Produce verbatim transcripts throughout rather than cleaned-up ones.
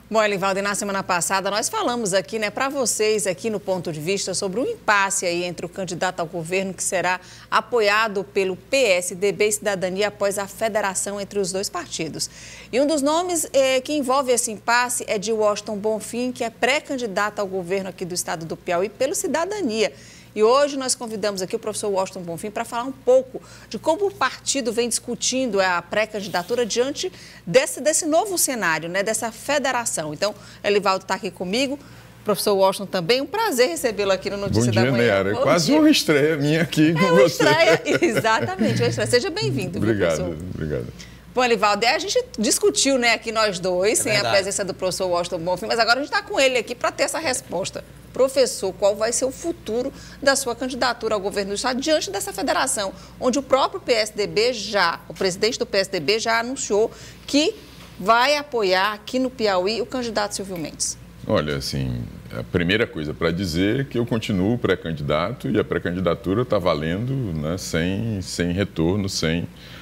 Bom, Elivaldo, na semana passada nós falamos aqui, né, para vocês aqui no Ponto de Vista sobre o impasse aí entre o candidato ao governo que será apoiado pelo P S D B e Cidadania após a federação entre os dois partidos. E um dos nomes eh, que envolve esse impasse é de Washington Bonfim, que é pré-candidato ao governo aqui do estado do Piauí pelo Cidadania. E hoje nós convidamos aqui o professor Washington Bonfim para falar um pouco de como o partido vem discutindo a pré-candidatura diante desse, desse novo cenário, né, dessa federação. Então, Elivaldo está aqui comigo, professor Washington também, um prazer recebê-lo aqui no Notícia da Manhã. Bom dia, Nayara. É quase uma estreia minha aqui com é uma você. Estreia, exatamente, uma estreia. Seja bem-vindo, obrigado, professor. Obrigado. Bom, Elivaldo, a gente discutiu, né, aqui nós dois, é sem verdade. a presença do professor Washington Bonfim, mas agora a gente está com ele aqui para ter essa resposta. Professor, qual vai ser o futuro da sua candidatura ao governo do estado diante dessa federação, onde o próprio P S D B já, o presidente do P S D B já anunciou que vai apoiar aqui no Piauí o candidato Silvio Mendes? Olha, assim, a primeira coisa para dizer é que eu continuo pré-candidato e a pré-candidatura está valendo, né, sem, sem retorno, sem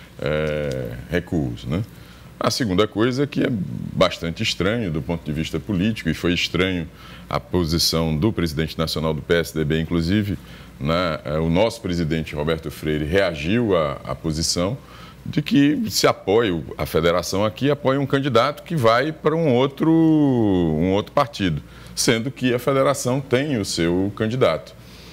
é, recuos, né? A segunda coisa é que é bastante estranho do ponto de vista político, e foi estranho a posição do presidente nacional do P S D B, inclusive, né, o nosso presidente Roberto Freire reagiu à, à posição de que se apoia, a federação aqui apoia um candidato que vai para um outro, um outro partido, sendo que a federação tem o seu candidato.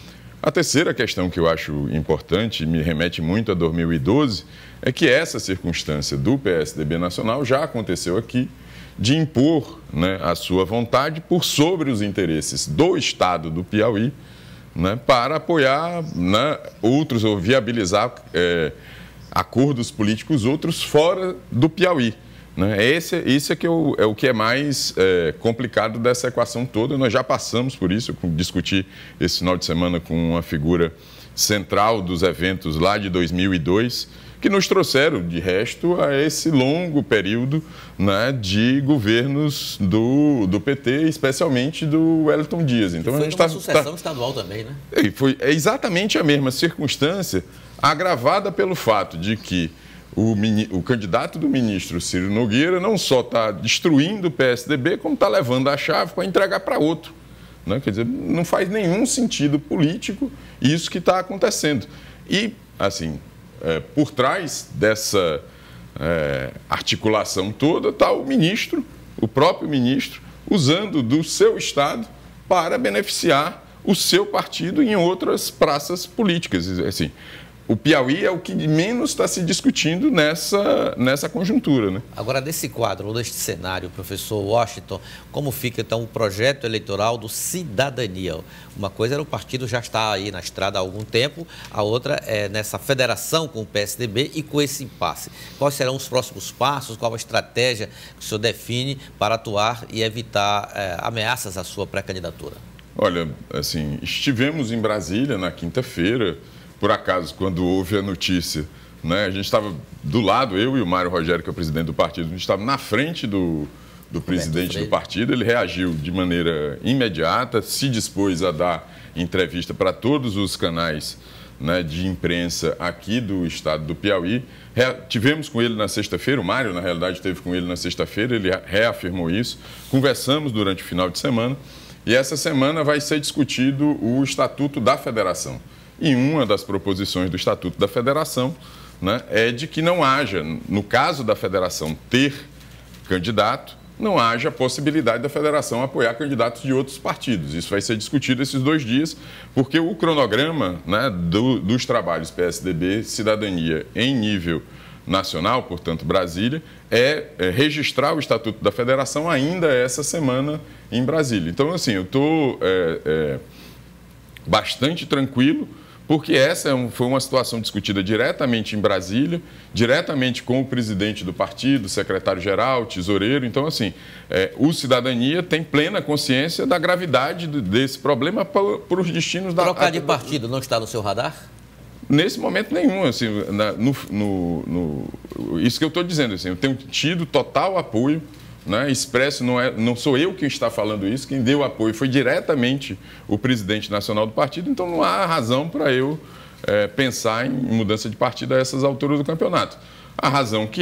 A terceira questão que eu acho importante, me remete muito a dois mil e doze, é que essa circunstância do P S D B nacional já aconteceu aqui, de impor, né, a sua vontade por sobre os interesses do estado do Piauí, né, para apoiar, né, outros ou viabilizar é, acordos políticos outros fora do Piauí. Né? Esse, isso é, que eu, é o que é mais é, complicado dessa equação toda. Nós já passamos por isso, eu discuti esse final de semana com uma figura central dos eventos lá de dois mil e dois, que nos trouxeram, de resto, a esse longo período, né, de governos do, do P T, especialmente do Wellington Dias. Então, e foi a gente uma tá, sucessão tá... estadual também, né? E foi é exatamente a mesma circunstância, agravada pelo fato de que o, o candidato do ministro Ciro Nogueira não só está destruindo o P S D B, como está levando a chave para entregar para outro. Né? Quer dizer, não faz nenhum sentido político isso que está acontecendo. E, assim... É, por trás dessa é, articulação toda está o ministro, o próprio ministro, usando do seu estado para beneficiar o seu partido em outras praças políticas. Assim, o Piauí é o que menos está se discutindo nessa, nessa conjuntura, né? Agora, desse quadro, ou deste cenário, professor Washington, como fica, então, o projeto eleitoral do Cidadania? Uma coisa era o partido já está aí na estrada há algum tempo, a outra é nessa federação com o P S D B e com esse impasse. Quais serão os próximos passos, qual a estratégia que o senhor define para atuar e evitar é, ameaças à sua pré-candidatura? Olha, assim, estivemos em Brasília na quinta-feira. Por acaso, quando houve a notícia, né, a gente estava do lado, eu e o Mário Rogério, que é o presidente do partido, a gente estava na frente do, do presidente do partido, ele reagiu de maneira imediata, se dispôs a dar entrevista para todos os canais, né, de imprensa aqui do estado do Piauí. Re tivemos com ele na sexta-feira, o Mário, na realidade, esteve com ele na sexta-feira, ele reafirmou isso, conversamos durante o final de semana, e essa semana vai ser discutido o Estatuto da Federação. E uma das proposições do Estatuto da Federação, né, é de que não haja, no caso da federação ter candidato, não haja possibilidade da federação apoiar candidatos de outros partidos. Isso vai ser discutido esses dois dias, porque o cronograma, né, do, dos trabalhos P S D B Cidadania em nível nacional, portanto Brasília, é, é registrar o Estatuto da Federação ainda essa semana em Brasília. Então, assim, eu estou é, é, bastante tranquilo, porque essa foi uma situação discutida diretamente em Brasília, diretamente com o presidente do partido, secretário-geral, tesoureiro. Então, assim, é, o Cidadania tem plena consciência da gravidade desse problema para os destinos da... Trocar de partido não está no seu radar? Nesse momento nenhum. Assim, na, no, no, no, isso que eu estou dizendo, assim, eu tenho tido total apoio, né, expresso, não, é, não sou eu quem está falando isso, quem deu apoio foi diretamente o presidente nacional do partido, então não há razão para eu é, pensar em mudança de partido a essas alturas do campeonato. A razão que há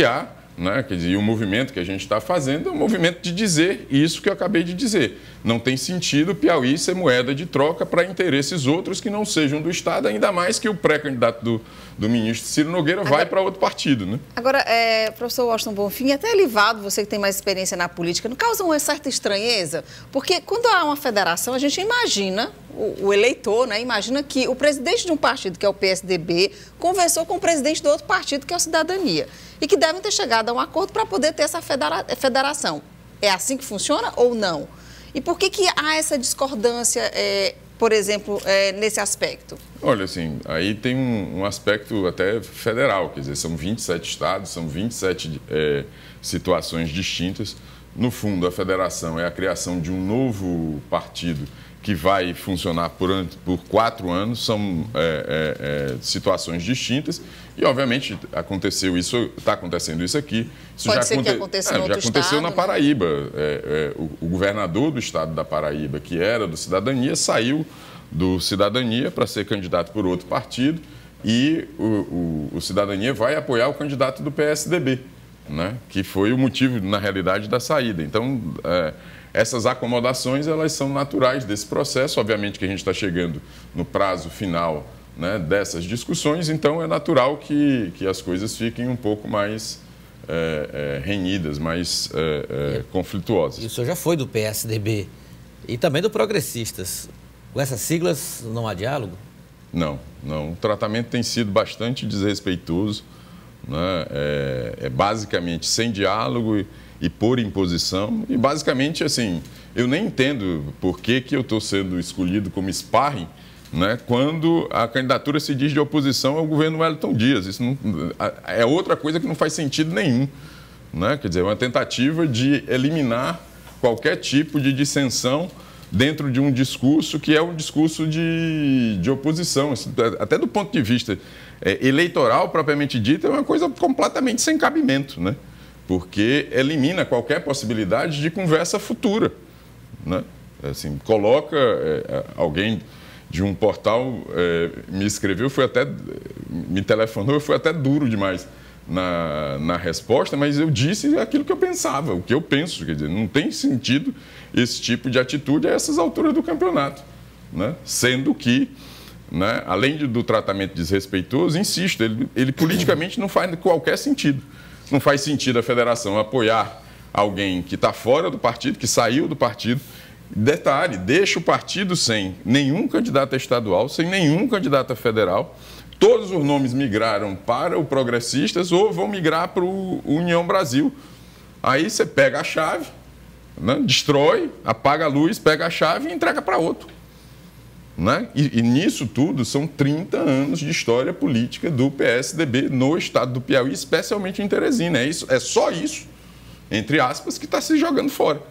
né? Quer dizer, e o movimento que a gente está fazendo é um movimento de dizer isso que eu acabei de dizer. Não tem sentido o Piauí ser moeda de troca para interesses outros que não sejam do Estado, ainda mais que o pré-candidato do, do ministro Ciro Nogueira vai para outro partido, né? Agora, é, professor Washington Bonfim, até Elivaldo, você que tem mais experiência na política, não causa uma certa estranheza? Porque quando há uma federação, a gente imagina, o, o eleitor, né, imagina que o presidente de um partido, que é o P S D B, conversou com o presidente do outro partido, que é o Cidadania, e que devem ter chegado a um acordo para poder ter essa federa federação. É assim que funciona ou não? E por que que há essa discordância, é, por exemplo, é, nesse aspecto? Olha, assim, aí tem um, um aspecto até federal, quer dizer, são vinte e sete estados, são vinte e sete é, situações distintas. No fundo, a federação é a criação de um novo partido que vai funcionar por, por quatro anos, são é, é, é, situações distintas e, obviamente, aconteceu isso, está acontecendo isso aqui. Isso Pode já ser aconte... que aconteça é, em outro já aconteceu estado, na né? Paraíba. É, é, o, o governador do estado da Paraíba, que era do Cidadania, saiu do Cidadania para ser candidato por outro partido e o, o, o Cidadania vai apoiar o candidato do P S D B, né? Que foi o motivo, na realidade, da saída. Então, é, essas acomodações, elas são naturais desse processo. Obviamente que a gente está chegando no prazo final, né, dessas discussões, então é natural que, que as coisas fiquem um pouco mais é, é, renhidas, mais é, é, conflituosas. E o senhor já foi do P S D B e também do Progressistas. Com essas siglas não há diálogo? Não, não. O tratamento tem sido bastante desrespeitoso, né? É, é basicamente sem diálogo e, e por imposição. E basicamente, assim, eu nem entendo por que, que eu estou sendo escolhido como sparring, né, quando a candidatura se diz de oposição ao governo Wellington Dias. Isso não, é outra coisa que não faz sentido nenhum, né? Quer dizer, é uma tentativa de eliminar qualquer tipo de dissensão dentro de um discurso que é um discurso de, de oposição. Até do ponto de vista é, eleitoral, propriamente dito, é uma coisa completamente sem cabimento, né? Porque elimina qualquer possibilidade de conversa futura, né? Assim, coloca é, alguém de um portal é, me escreveu, foi até, me telefonou, foi até duro demais na, na resposta, mas eu disse aquilo que eu pensava, o que eu penso. Quer dizer, não tem sentido esse tipo de atitude a essas alturas do campeonato, né? Sendo que, né, além do tratamento desrespeitoso, insisto, ele, ele politicamente não faz qualquer sentido. Não faz sentido a federação apoiar alguém que está fora do partido, que saiu do partido. Detalhe, deixa o partido sem nenhum candidato a estadual, sem nenhum candidato a federal. Todos os nomes migraram para o Progressistas ou vão migrar para o União Brasil. Aí você pega a chave, né, destrói, apaga a luz, pega a chave e entrega para outro. Né? E, e nisso tudo são trinta anos de história política do P S D B no estado do Piauí, especialmente em Teresina. É, isso, é só isso, entre aspas, que está se jogando fora.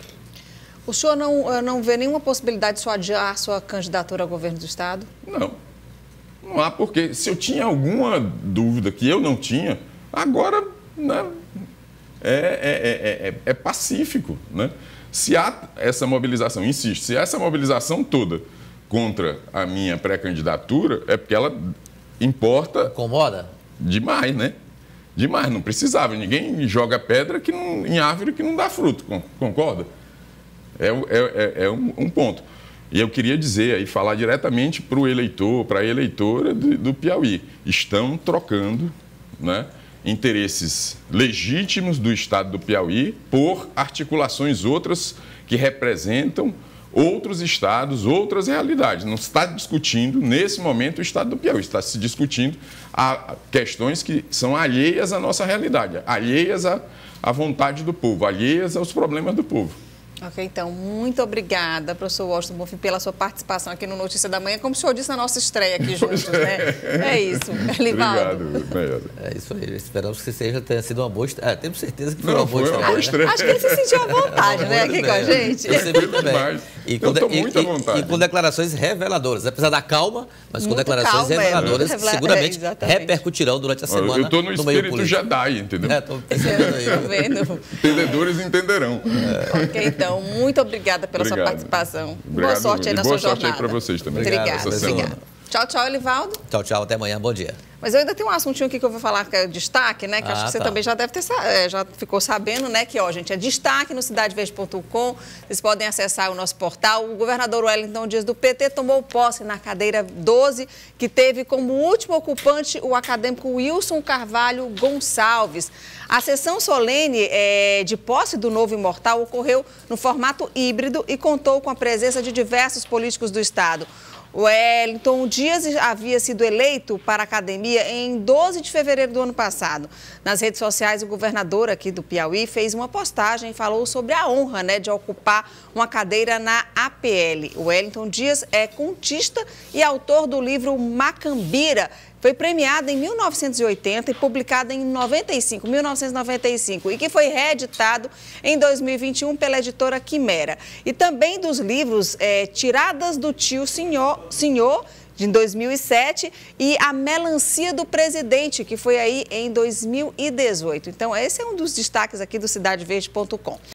O senhor não, não vê nenhuma possibilidade de só adiar sua candidatura ao governo do estado? Não. Não há porque. Se eu tinha alguma dúvida que eu não tinha, agora, né, é, é, é, é, é pacífico. Né? Se há essa mobilização, insisto, se há essa mobilização toda contra a minha pré-candidatura, é porque ela importa... Incomoda? Demais, né? Demais, não precisava. Ninguém joga pedra que não, em árvore que não dá fruto, concorda? É, é, é um, um ponto. E eu queria dizer aí, falar diretamente para o eleitor, para a eleitora do, do Piauí. Estão trocando, né, interesses legítimos do estado do Piauí por articulações outras que representam outros estados, outras realidades. Não se está discutindo, nesse momento, o estado do Piauí. Está se discutindo a questões que são alheias à nossa realidade, alheias à, à vontade do povo, alheias aos problemas do povo. Ok, então, muito obrigada, professor Washington Bonfim, pela sua participação aqui no Notícia da Manhã, como o senhor disse na nossa estreia aqui juntos, né? É isso. Elivaldo. Obrigado, Nayara. É isso aí, esperamos que seja, tenha sido uma boa estreia. É, temos certeza que foi Não, uma boa foi estreia. uma boa estreia. Acho que ele se sentiu à vontade, né, aqui com a gente. Eu sempre também. Demais. E com, Eu tô de- muito à e- vontade. e com declarações reveladoras, apesar da calma, mas com Muito declarações calma, é, reveladoras muito que revela- seguramente é, exatamente. repercutirão durante a Olha, semana eu estou no no meio espírito político. Jedi, entendeu? É, tô percebendo aí. Tá vendo? Entendedores entenderão. Ok, então, muito obrigada pela sua Obrigado. participação. Obrigado. Boa sorte aí E na boa sua sorte aí jornada. para vocês também. Obrigada, Obrigado, essa semana. obrigada. Tchau, tchau, Elivaldo. Tchau, tchau, até amanhã, bom dia. Mas eu ainda tenho um assuntinho aqui que eu vou falar que é destaque, né? Que ah, acho que você tá. também já deve ter, já ficou sabendo, né? Que, ó, gente, é destaque no cidade verde ponto com. Vocês podem acessar o nosso portal. O governador Wellington Dias do P T tomou posse na cadeira doze, que teve como último ocupante o acadêmico Wilson Carvalho Gonçalves. A sessão solene é, de posse do novo imortal ocorreu no formato híbrido e contou com a presença de diversos políticos do estado. O Wellington Dias havia sido eleito para a academia em doze de fevereiro do ano passado. Nas redes sociais, o governador aqui do Piauí fez uma postagem e falou sobre a honra, né, de ocupar uma cadeira na A P L. O Wellington Dias é contista e autor do livro Macambira. Foi premiado em mil novecentos e oitenta e publicado em noventa e cinco, mil novecentos e noventa e cinco e que foi reeditado em dois mil e vinte e um pela editora Quimera. E também dos livros é, Tiradas do Tio Senhor, Senhor, de dois mil e sete, e A Melancia do Presidente, que foi aí em dois mil e dezoito. Então, esse é um dos destaques aqui do cidade verde ponto com.